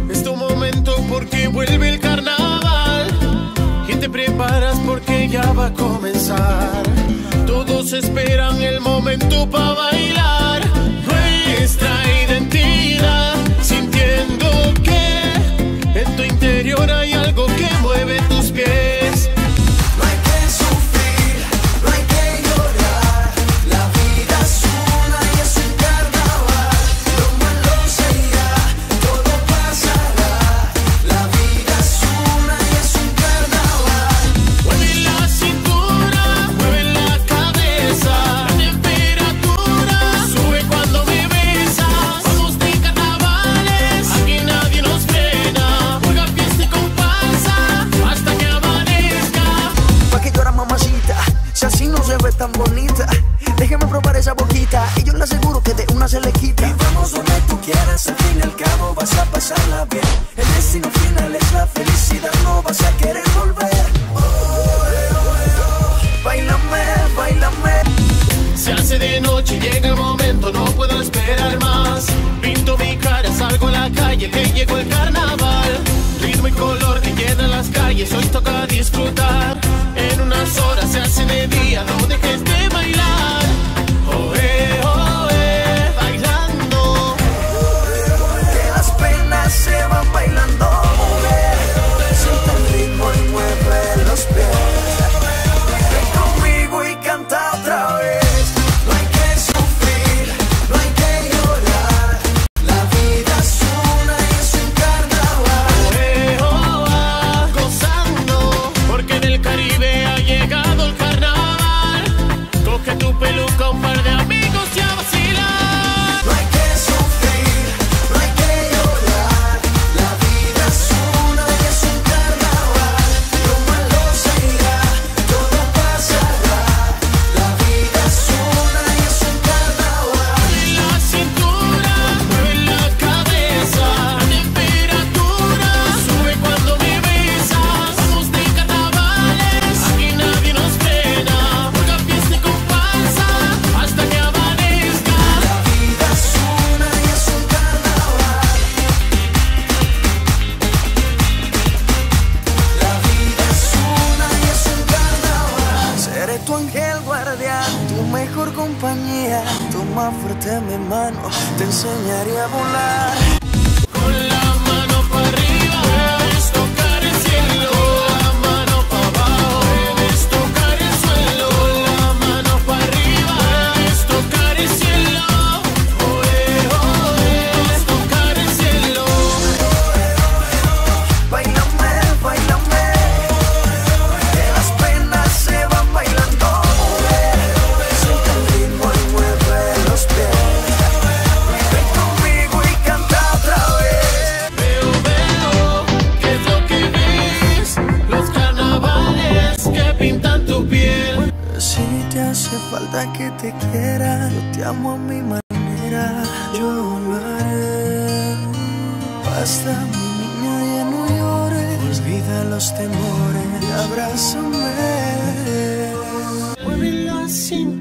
Es tu momento porque vuelve el carnaval y te preparas porque ya va a comenzar. Todos esperan el momento para bailar nuestra identidad, sintiendo que en tu interior hay algo que mueve tus pies. No hay que sufrir, no hay que llorar. La vida es una y es un carnaval. Lo malo se irá, todo pasará. La vida es una y es un carnaval. Mueve la cintura, mueve la cabeza. La temperatura sube cuando me besas. Vamos de carnavales, aquí nadie nos frena. Juega, fiesta y comparsa hasta que amanezca. Pa' que llora, mamacita, si así no se ve tan bonita. Déjeme probar esa boquita y yo le aseguro que de una se le quita. Y vamos donde tú quieras, al fin y al cabo vas a pasarla bien. El destino final es la felicidad, no vas a querer volver. Báilame, báilame. Se hace de noche y llega el momento, no puedo esperar más. Pinto mi cara, salgo a la calle, que llegó el carnaval. Ritmo y color que llenan las calles, hoy toca disfrutar. En unas horas se hace de día, no dejes de bailar. Oe, bailando. Que las penas se van bailando. Siente el ritmo y mueve los pies. Ven conmigo y canta otra vez. No hay que sufrir, no hay que llorar. La vida es una y es un carnaval. Gozando, porque en el Caribe ha llegado el carnaval. Coge tu peluca, un par de amigos y a vacilar. No hay que sufrir, no hay que llorar. La vida es una y es un carnaval. Lo malo se irá, todo pasará. La vida es una y es un carnaval. Mueve la cintura, mueve la cabeza. La temperatura sube cuando me besas. Vamos de carnavales, aquí nadie nos frena. Juega, fiesta y comparsa hasta que amanezca. La vida es una y es un carnaval. La vida es una y es un carnaval. Seré tu ángel guardián, tu mejor compañía. Toma fuerte mi mano, te enseñaré a volar. Con la mano para arriba, debes tocar el cielo. La mano para abajo, debes tocar el suelo. La mano para arriba, debes tocar el cielo. Debes tocar el cielo. Báilame, báilame. Que las penas se van bailando. Siente el ritmo y mueve los pies. Ven conmigo y canta otra vez. Veo, ¿qué es lo que ves? Los carnavales que pintan tu piel. Si te hace falta que te quiera, yo te amo a mi manera, yo lo haré. Basta, mi niña, ya no llores, olvida los temores y abrázame. Mueve la cintura.